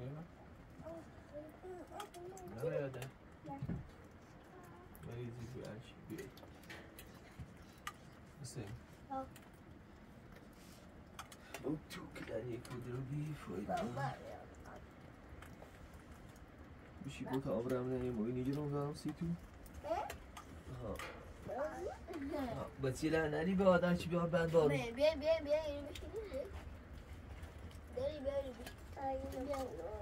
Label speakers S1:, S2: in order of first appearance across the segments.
S1: نه یاده مریضی بیانشی بیایی حسین او تو کلن یک بوده رو بیفایده بشی بوتا آبرم نیم و اینی جنو دارم سی تو بچه لعنی به آدم چی بیار بند بارو
S2: بیا اینو بشینیم بیا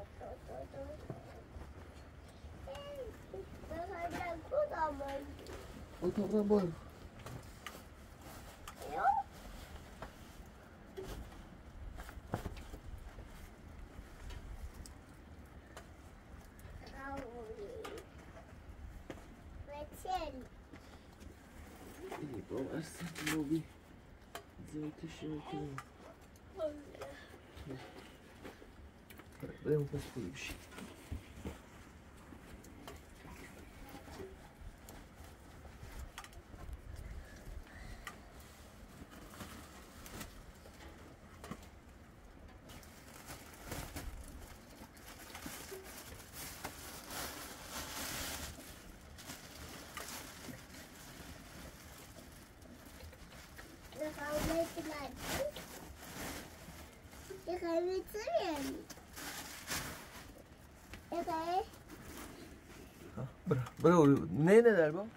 S1: اتاقم بارو İyi baba sırtım o bir zeytin şarkı. Buraya mı pas koymuş? Bro, ne der bu?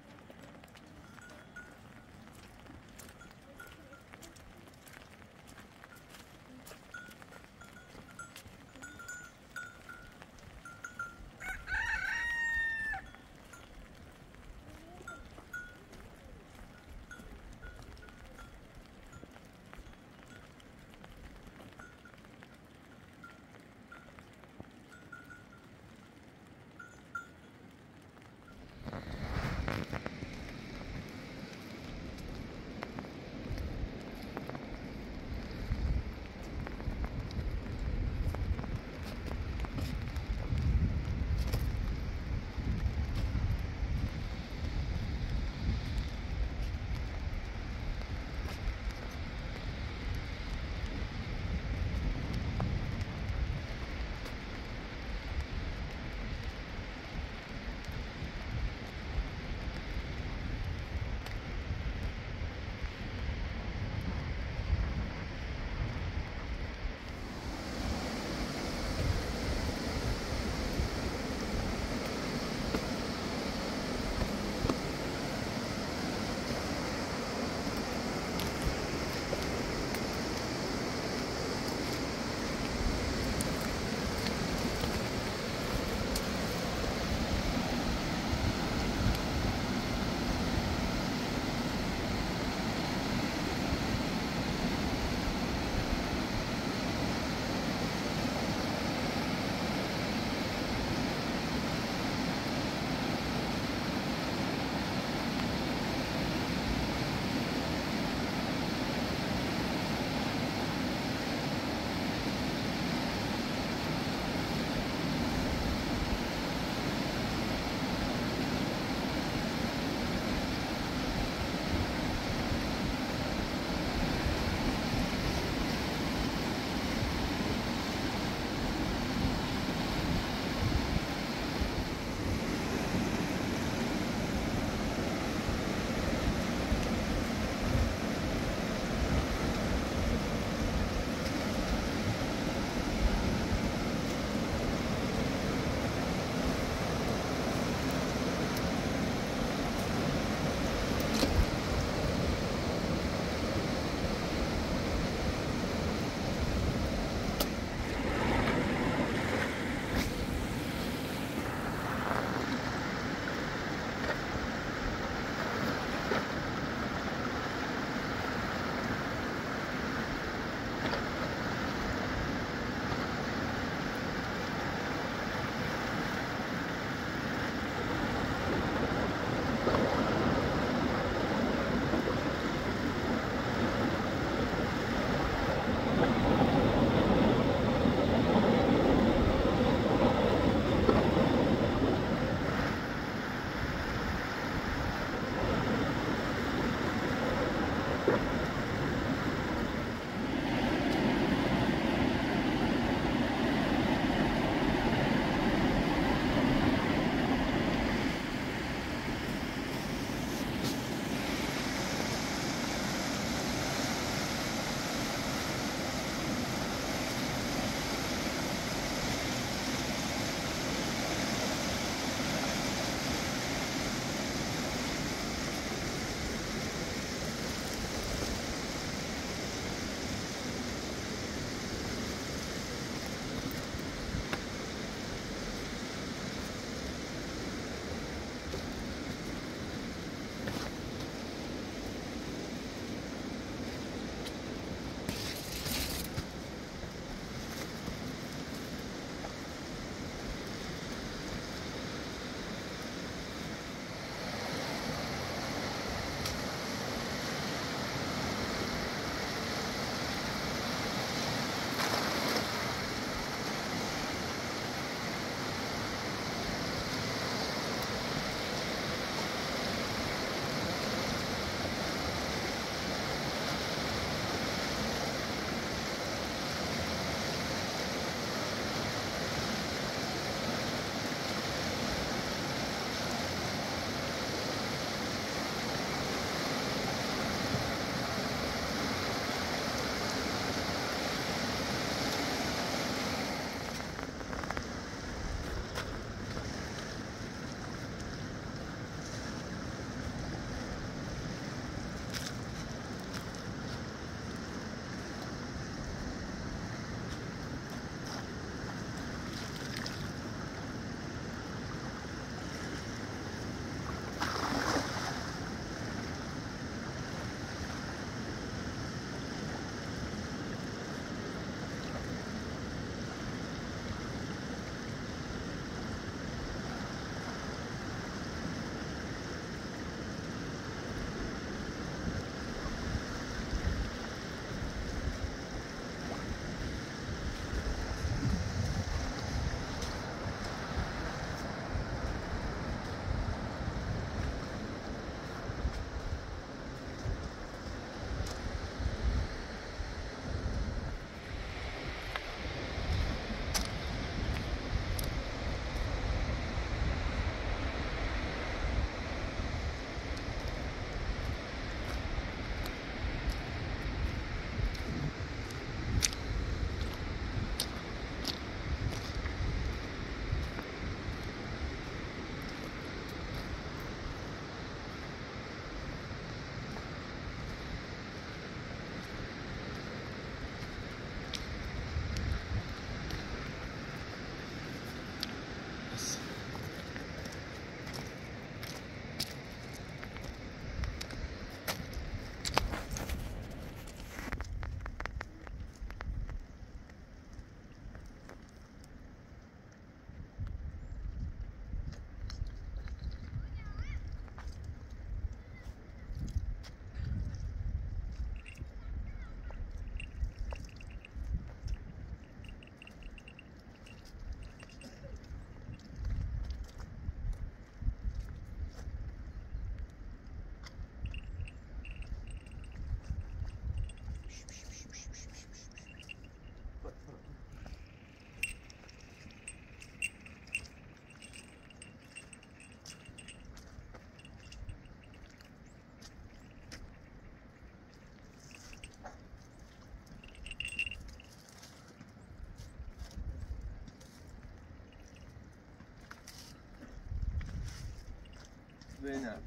S1: زینب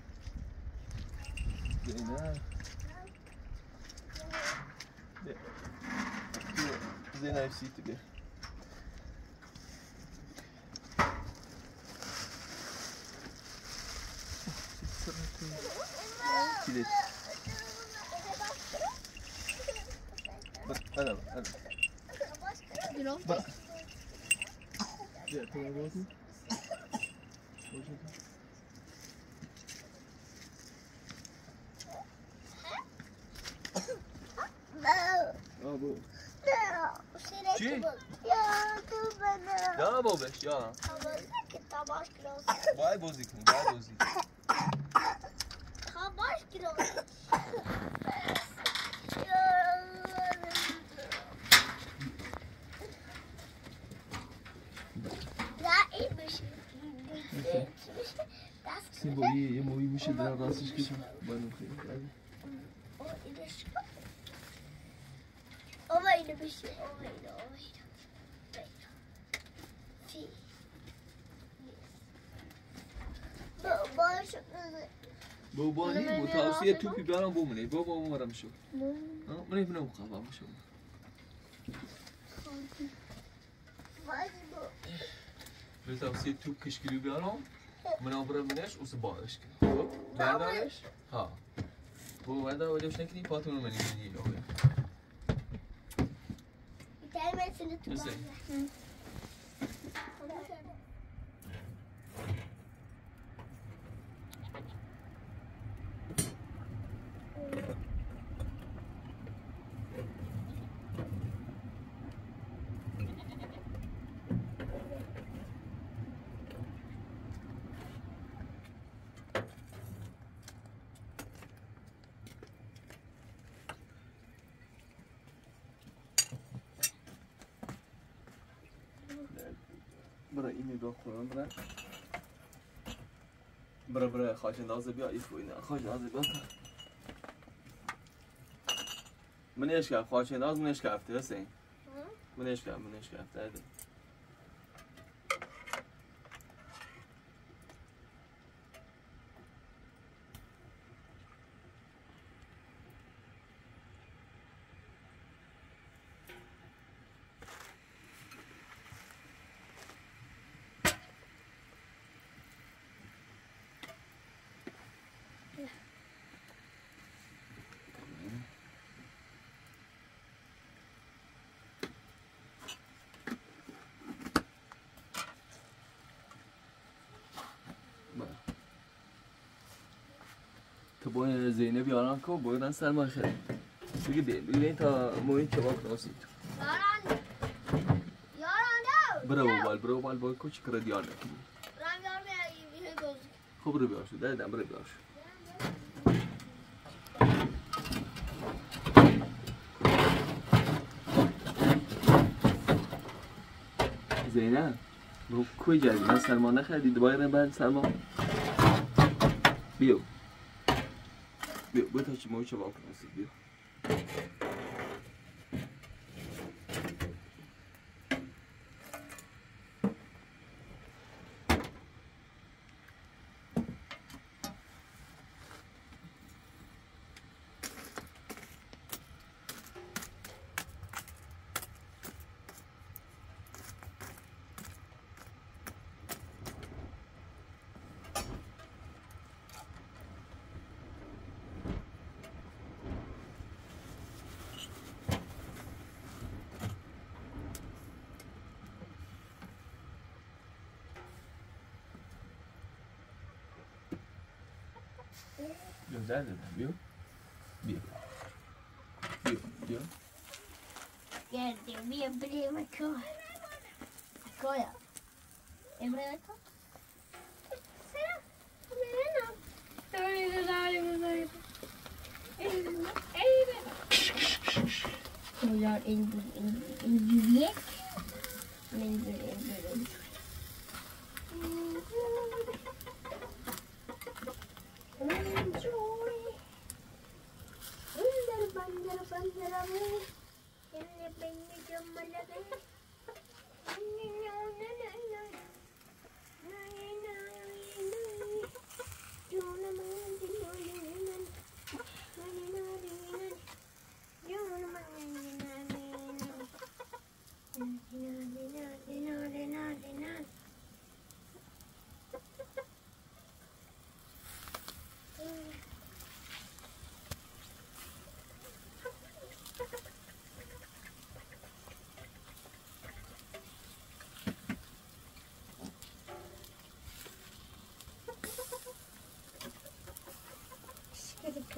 S1: زینب زینب سیتی بیا كده انا بقى يا ترى بوتي ابو چی؟ یا بابش یا باید بازی کنی باید بازی
S2: باش کیلو
S1: سیم با یه موی میشه در راستش کشم باید خیلی
S2: اینو بشه اینو
S1: بابا نیم متوسط توپی برام بمونه بابا اونورم شو من نمیدونم خواهم بشم متوسط توپ کشکیلی بیارم من آورم منش اوس باش کنم بردارش ها بابا بعد وجهش نکنی پاتون رو منی آقا
S2: تعمل تو
S1: برای این نگاه کنم برای خواهش اندازه بیا ایفو اینه خواهش اندازه بیا منش کرد خواهش انداز منش کرد حسین منش کرد هده تو باید زینب بیارن که باید سلمان خرید بگی بگی تا موین کباب ناسید برو بال باید کچی کرد یار نکنی خب برو بیار شد دادم برو بیار شد زینب برو کوی جدید من سلمان نخریدی باید بعد سلمان بیو تا چی موی کباب ناسید بیو زده بیو
S2: گردیم بیا بریم اکار اکایا امره اکار سلام ببینم Ulan indiriyek.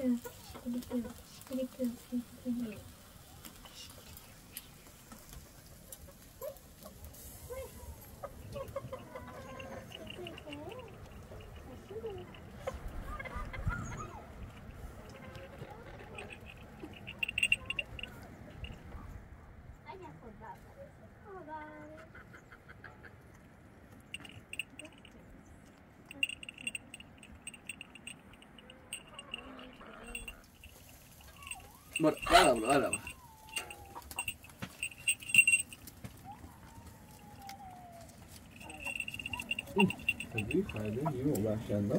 S1: But I love. Tabii fayda iyi o başlandı.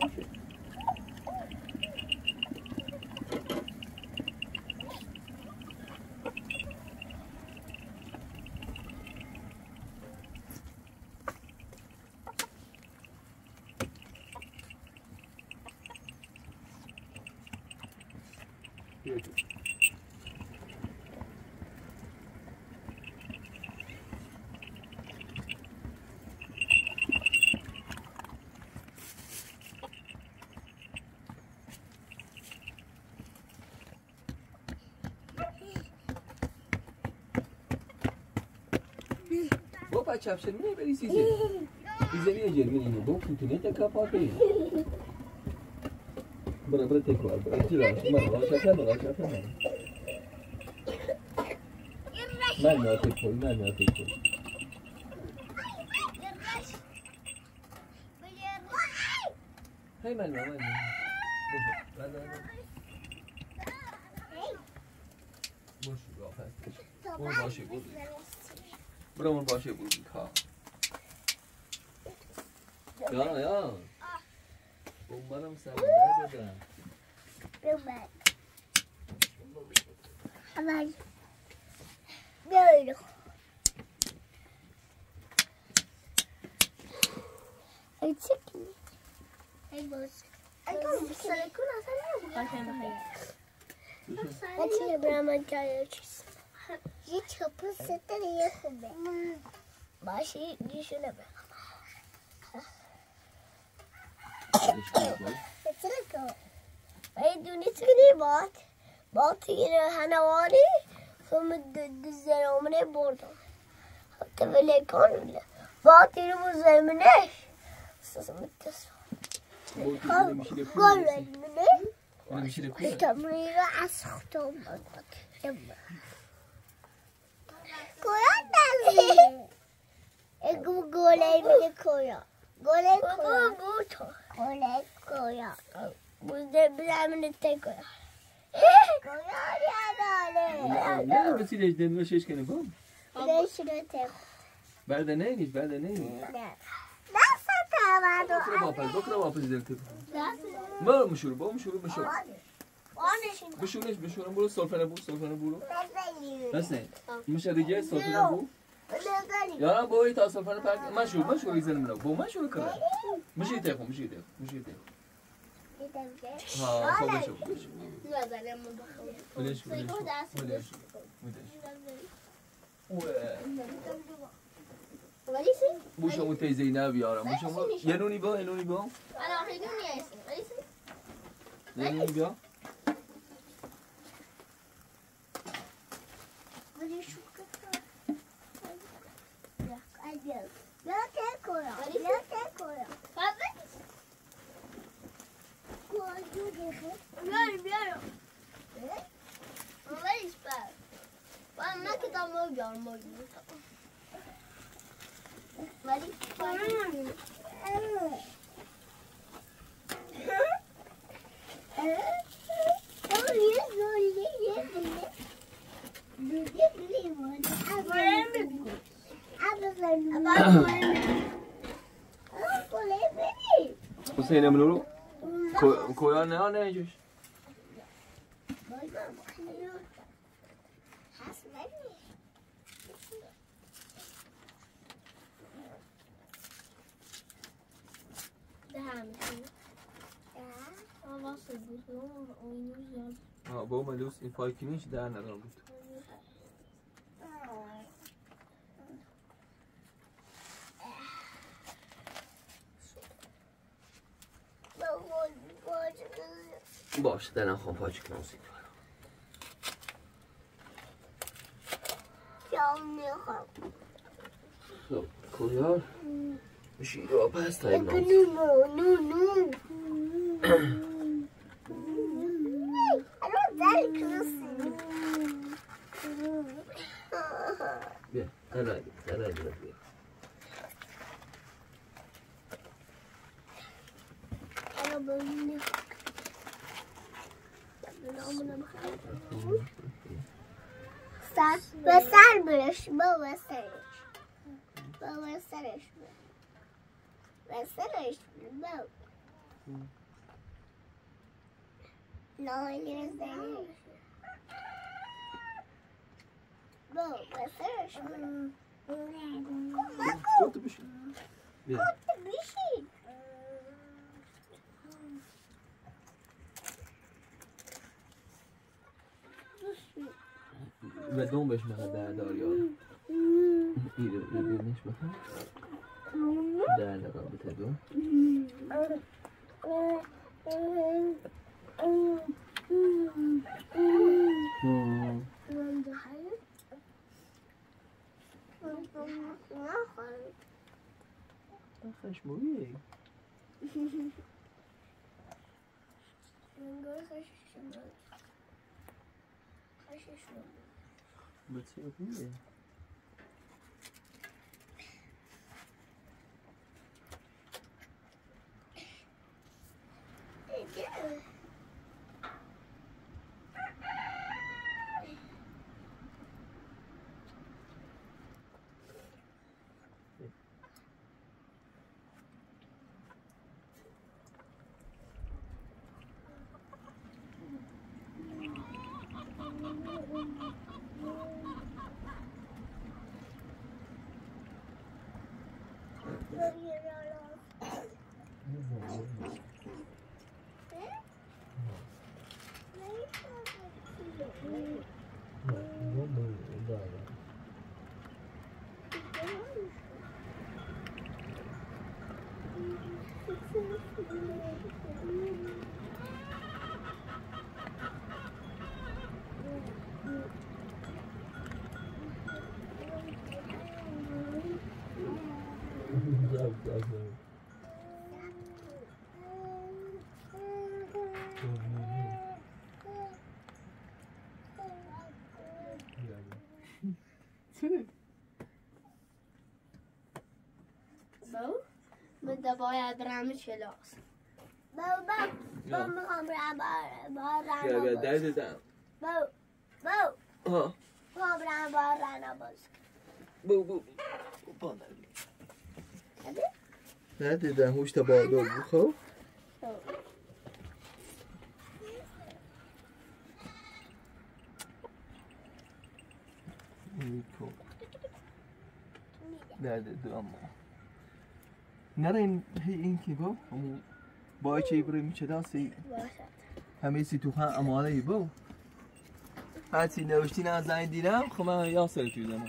S1: Bom, pai, você não é isso. Isso é minha menino. Bom, tu nem tá capaz de ir. Bora ter claro. Bora tirar. Mano, olha já mano. Não, tem coisa. Hey, mano. Buramın başı bulduk ha. Ya. Umarım sen nerede?
S2: Ben. Ama böyle. Açık mı? Hey boş. Sana Açık bir çay içsin. Hiç kapı setleri yapın be. Başı düşüne be. Hey, doe niet zo niet wat hier Hanawari van de ceremony borden. Dat wil ik kan. Wat hier moet zijn meneer. Zo met dat. Gol meneer. Ik heb me hier afgeschoten. Koya da. Ik wil golay meneer koya. Golay koya. Burada bir tek koya. Koya ya da.
S1: Ne vesileyle denme şeşkeni bu?
S2: Ne şunu tek.
S1: Berde neymiş?
S2: Nasıl tavada?
S1: Bakra vapız delti. Mı müşür. Müşür bu solfene bu. Nasıl? Müşür diyeceğiz solfene bu. Ya bu ita solfene tak. Müşür izlenim la. Bu müşür kara. Müşür tek. Ha, kobeş. Uleş. Bu şamu teyzeyi ne yapıyor? Bu şamu yenuni bu.
S2: Ana hedun yesin.
S1: Yenuni bu.
S2: Böyle şu kadar. Hadi. Ya tek koya. Hadi. Biliyorum. Ama işte. Ben ne kadar mı görmüyorum. Hadi.
S1: Hussein emnuru. Koyan ne yiyecek? Ha, bu malus infakini hiç değerli aldı. باشه دلم خواه پاچه کنم موسیقی
S2: میخوام
S1: خب کلیار شیر آب هست تا این بیا دلای بیا
S2: به سر برش به سرش لاینی زنش به سرش
S1: کت بشین بیا و دوم بهش مقدر دردار یار ایره ببینش بخواه درد رابطه دو خشمویه بچه خوبیه
S2: بده باید رم کلاس با میخوام رم
S1: بیا دردم
S2: میخوام رم با رنا باز
S1: بو ندیدم هوش تبادل بخو ندیدم اما نره این که با همون با چه برای میشه داستی همه سی تو خان اماله ای با هرچی نوشتی نه از زنی دیدم خب من یاسر توی زمان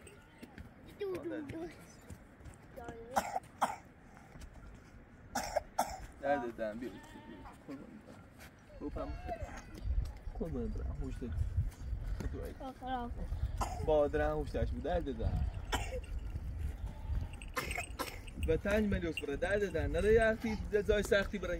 S1: دردم بیرید قربان برم هوشت بادرم هوشتش بود دردم و 5 میلیون برای دردم نره یختی جزای سختی برای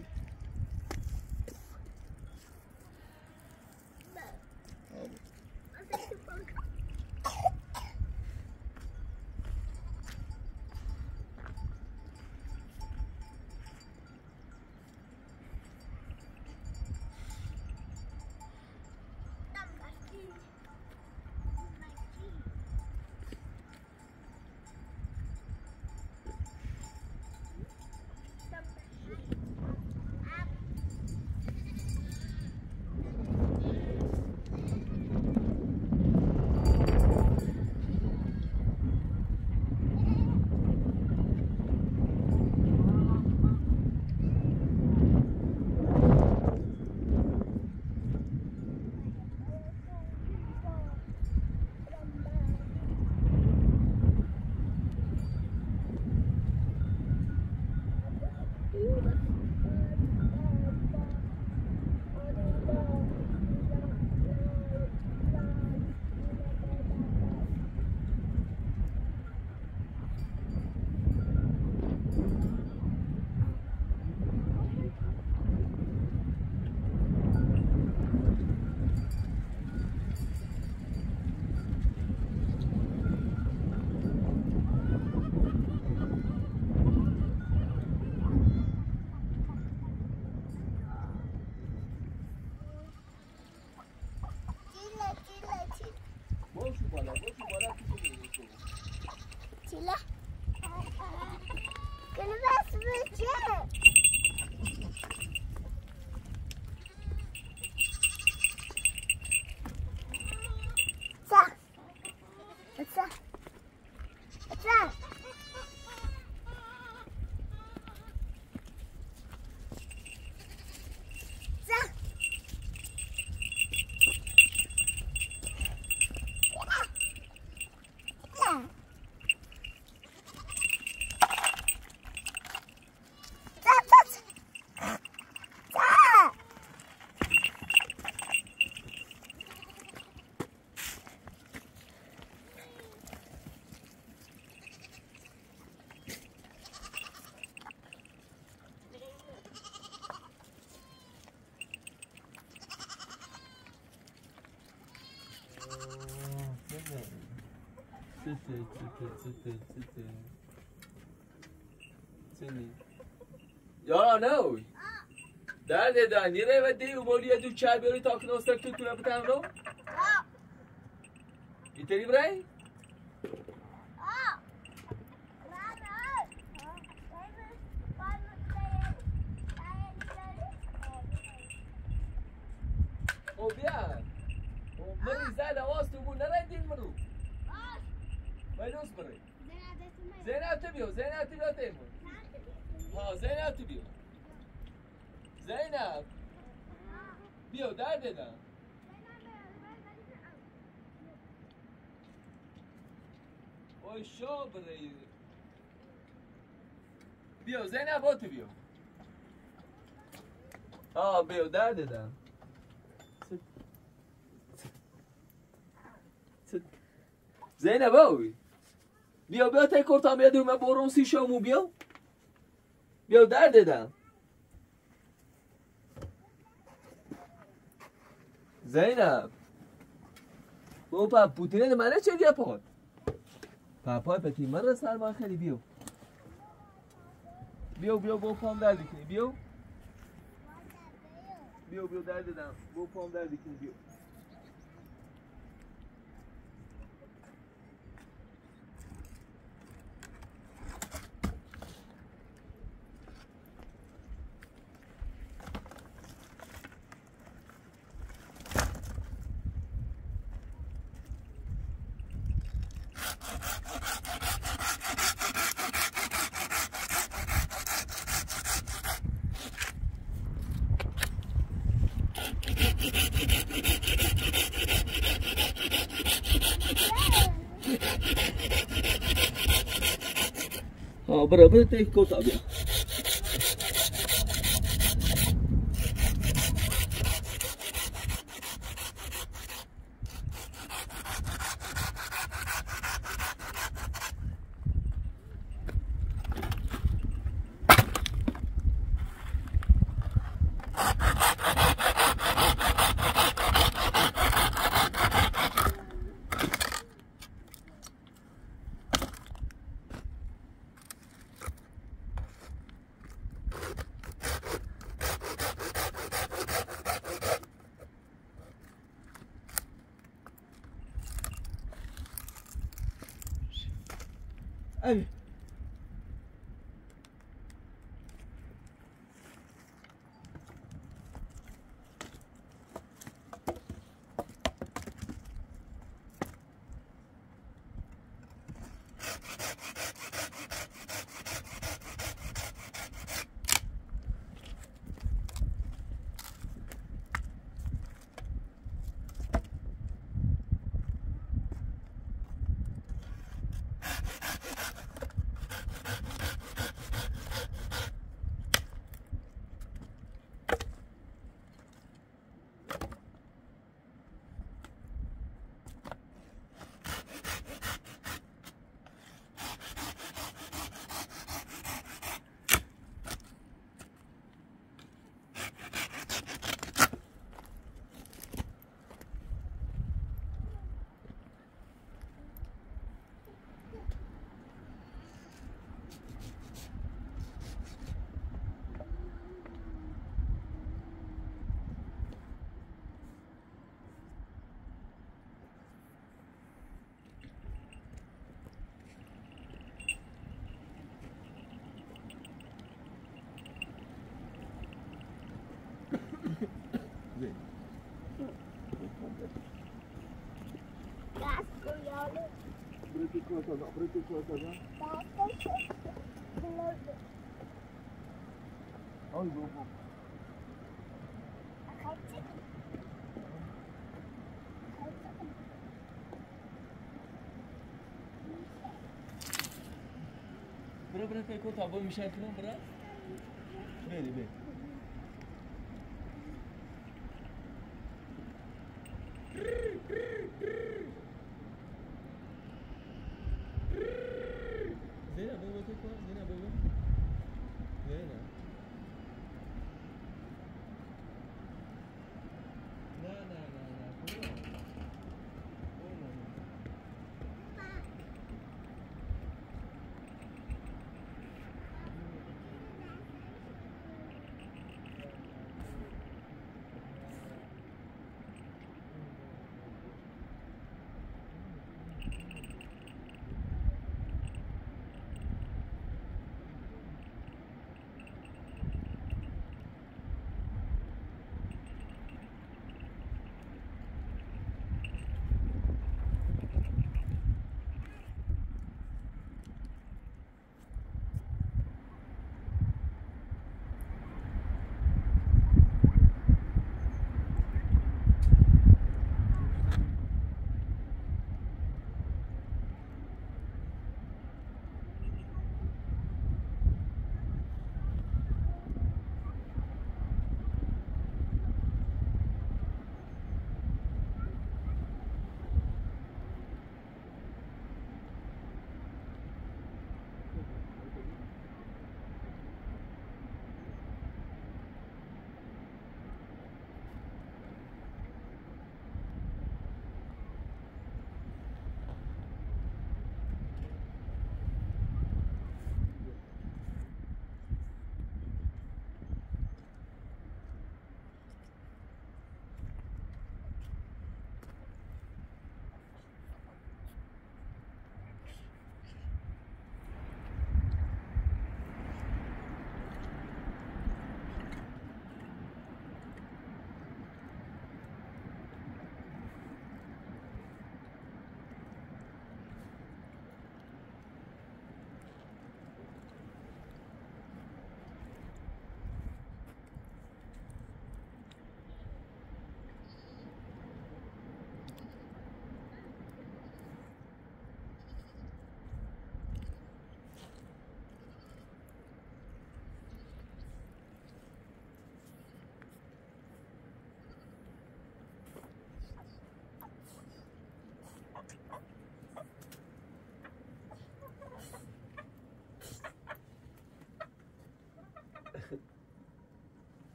S1: Ja, nou. Daar de dan. Hier hebben we die do chai beri tak no stak tu na pata no. Iteri brai? Oh bia. Oh mari zada awas tu bu nara din maru. Vai nos bari. Zena tebio temo. Ha Zena tebio. Zeynep. Bio nerede lan? Oy şo burayı. Bio Zeynep oturuyor. Ha Bio nerede lan? Zeynep oy. Bio tek ortam دوم برون سی شامو بیا nerede lan? Zeynep. بابا پوتینه منه چه دیگه پاد پاپای پتی من را سرمان خیلی بیو با پام درد کنی بیو درد دم با پام درد کنی بیو برابر تک کوتا بیا Ay. Ay baba. Bırak tek o tabağı müşahitine bırak. Beri. Zeynep baba tek var. Zeynep baba. Zeynep.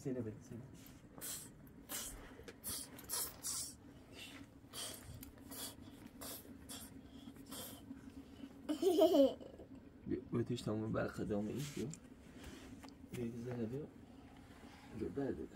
S1: سینه بده سینه بتیش تمام بر خدامه ایست بیا بگذاره بیا بیا بده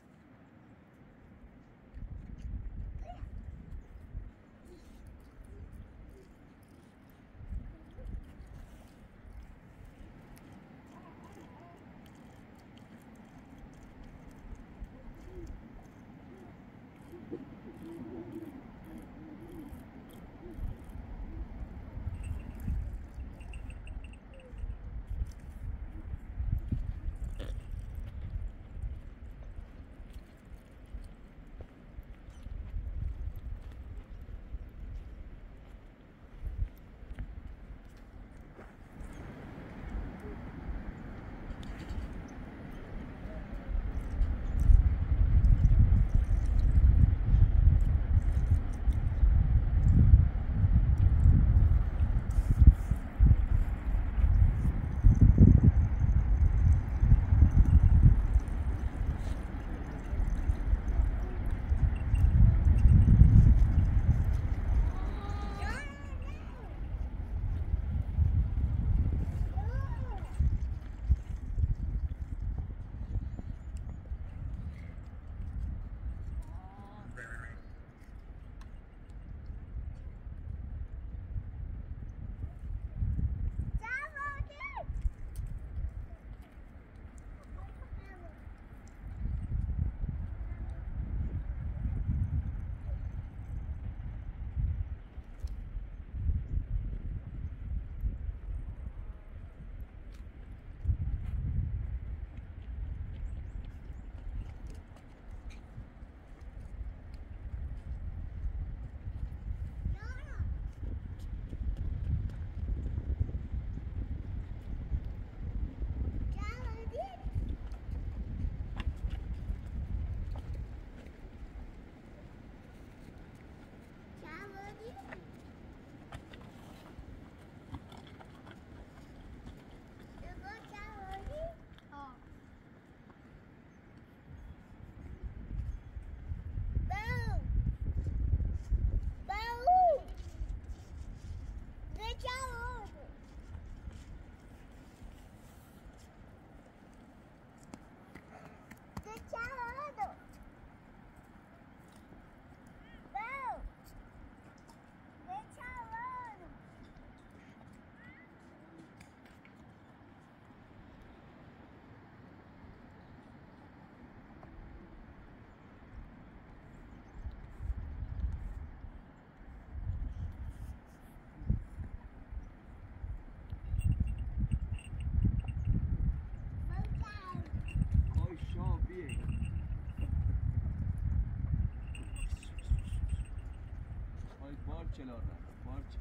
S1: Barçalarda, barça.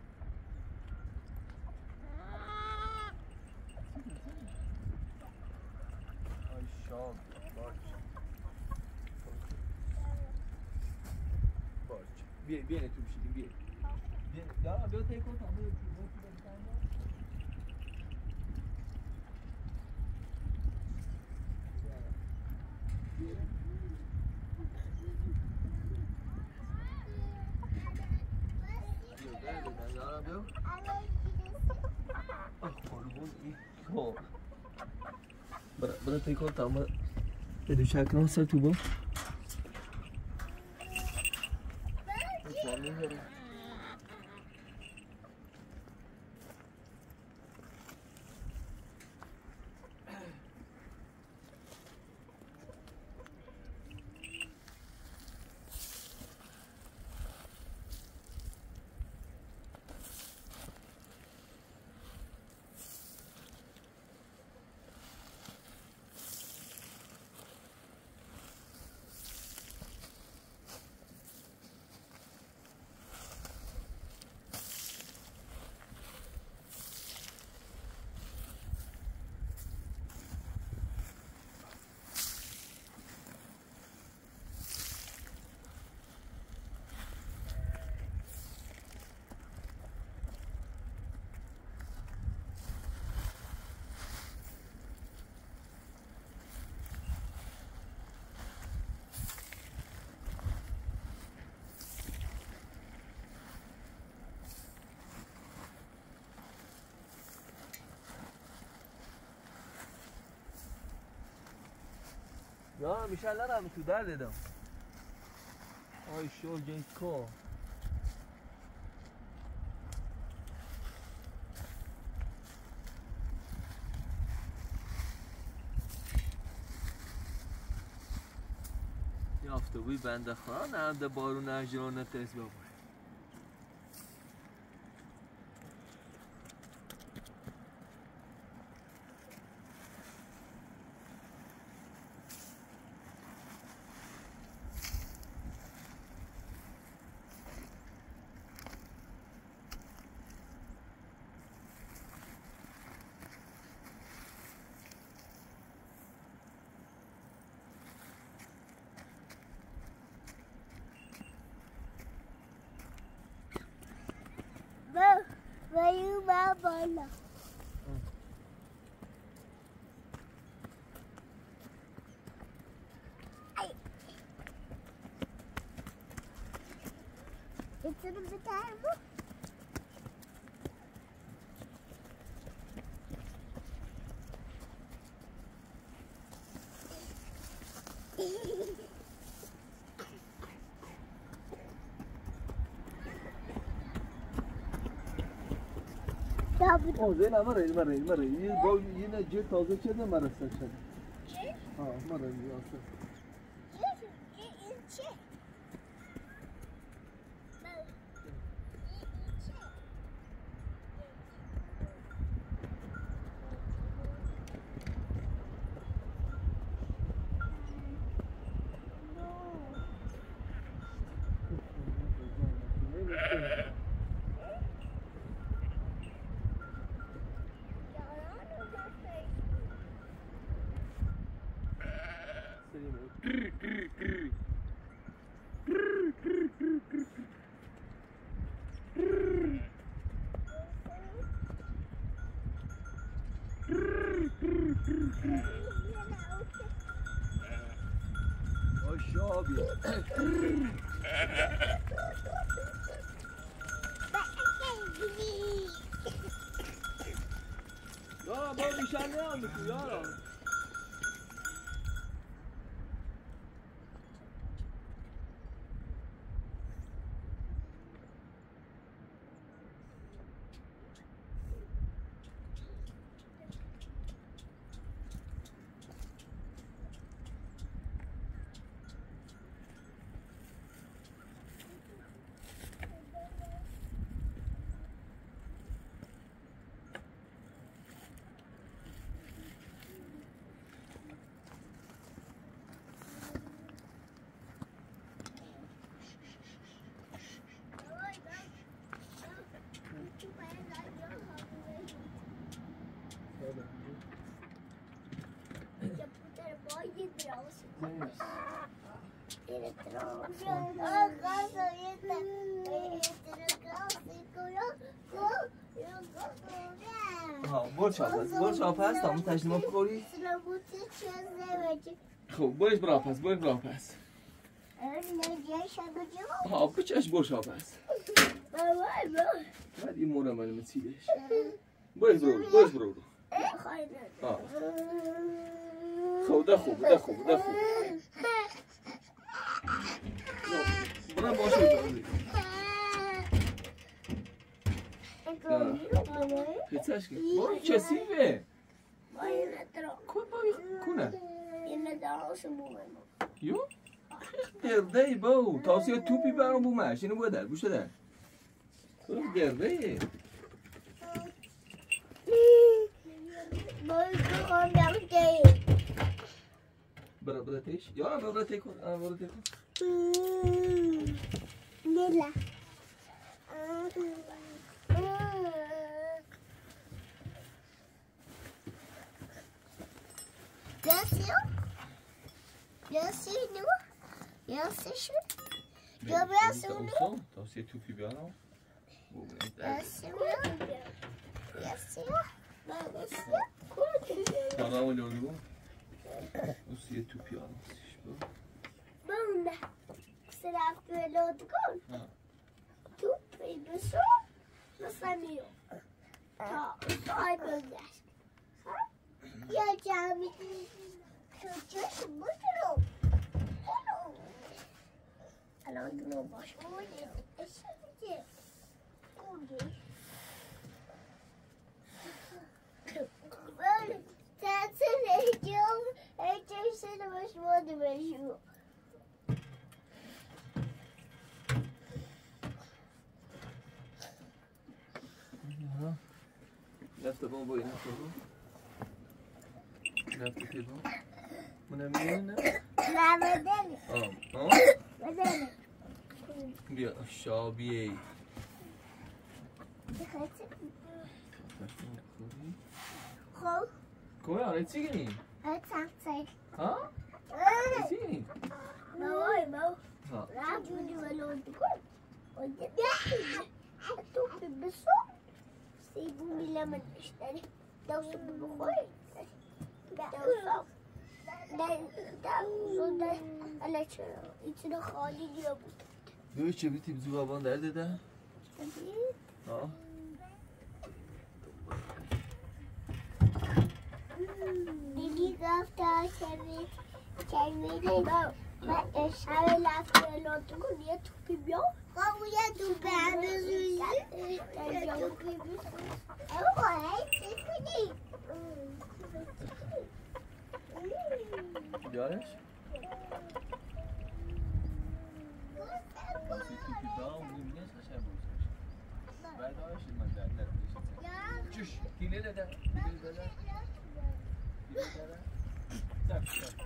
S1: Ay şal, barça. Barça. Viene tu usciti, vieni. Vieni, no, abbiamo te contato, Bana tek ortağıma dedim şarkını olsak tu bu. Ja, Michel närmare till där det då. Oj, så gängt kvar. یافته بوی بنده خواهر نرده بارون اجران نترس بابا
S2: بالا بتونم بتعرفوا
S1: زين مرة ينا جي تازه كده مرة سكشن
S2: چه؟
S1: مرة ياسر
S2: این چه؟
S1: Ja, bara vi känner igen det får göra. برش آپس تا اون تجربه بخوری خب برش برا پس بچش برش آپس بعد این مورا منو متیدش برش برو خب ده خوب برا باشه پیتاش که برو کسیفه کنه یو درده ای باو تاسیه توپی برام بومش اینو بودر گوشه در درده ای برا تیش یا برا تی کن
S2: نیلا
S1: تاسیه توپی برام برام لولو تاسیه توپی برام
S2: بونده سرعت ولاد کن توپی بسو نسمیو تا سای بندش یا جامی چشم بشنو الان دونو باش
S1: رفته بابا این رفته بابا رفته که بابا اونم میونه
S2: نه بدنه
S1: بیا شابیه
S2: خب
S1: کوه آره چی گنی؟ ها؟ چی گنی؟
S2: بابای بابا
S1: ها
S2: رجونی ولو بکن تو بسو سیبون میلمن اشتری دوستو بخوری دوستو ده الا چرا ایتنا خالی دیا بود
S1: دوی چه بیتی بزو بابان درده ده؟ ها
S2: دیدی گفتا چمیده من اشاره لفته لاتو کن یه توپی بیا خب یه توپی همه روزی یه توپی بیا اوه هی چی کنی
S1: بیارش؟ توپی دا اونی میگه قشنگ بروزش بعد آشید من در چش کیله داده کیله داده